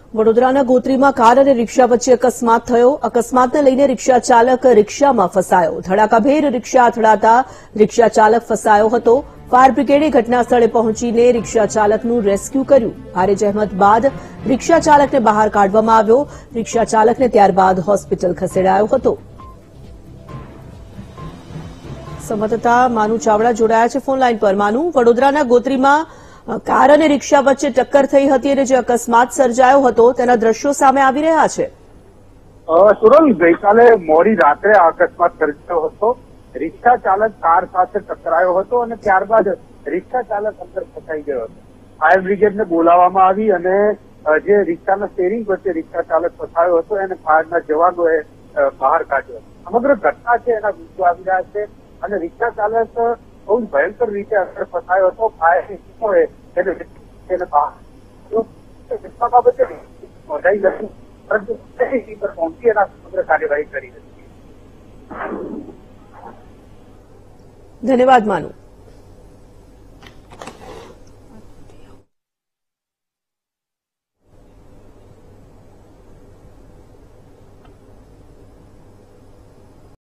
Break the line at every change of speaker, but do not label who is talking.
વડોદરાના ગોત્રીમાં કાર અને રિક્ષા વચ્ચે અકસ્માત થયો. અકસ્માતને લઈને રિક્ષા ચાલક રિક્ષામાં ફસાયો. ધડાકાભેર રિક્ષા અથડાતા રિક્ષા ચાલક ફસાયો હતો. ફાયર બ્રિગેડે ઘટના સ્થળે પહોંચીને રિક્ષા ચાલકનું રેસ્ક્યુ કર્યું. ભારે જહેમત બાદ રિક્ષા ચાલકને બહાર કાઢવામાં આવ્યો. રિક્ષા ચાલકને ત્યારબાદ હોસ્પિટલ ખસેડાયો હતો. સંવાદદાતા માનુ ચાવડા જોડાયા છે ફોન લાઈન પર. માનુ, વડોદરાના ગોત્રીમાં કાર અને રિક્ષા વચ્ચે ટક્કર થઈ હતી અને જે અકસ્માત સર્જાયો હતો તેના દ્રશ્યો સામે આવી રહ્યા છે.
સુરલ, ગઈકાલે મોડી રાત્રે આ અકસ્માત સર્જાયો હતો. રિક્ષા ચાલક કાર સાથે ટકરાયો હતો અને ત્યારબાદ રિક્ષા ચાલક અંદર ફસાઈ ગયો હતો. ફાયર બ્રિગેડને બોલાવવામાં આવી અને જે રિક્ષાના સ્ટેરિંગ વચ્ચે રિક્ષા ચાલક ફસાયો હતો એને ફાયરના જવાનોએ બહાર કાઢ્યો. સમગ્ર ઘટના છે એના વિડીયો આવી રહ્યા છે અને રિક્ષા ચાલક બહુ ભયંકર રીતે અંદર ફસાયો હતો. ફાયરની ટીમોએ એને બહાર બાબતે નોંધાઈ નથી, પરંતુ પર પહોંચી એના સમગ્ર કાર્યવાહી કરી હતી.
ધન્યવાદ માનુ.